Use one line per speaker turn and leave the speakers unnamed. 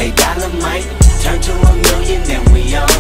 $8 might turn to $1 million, and we on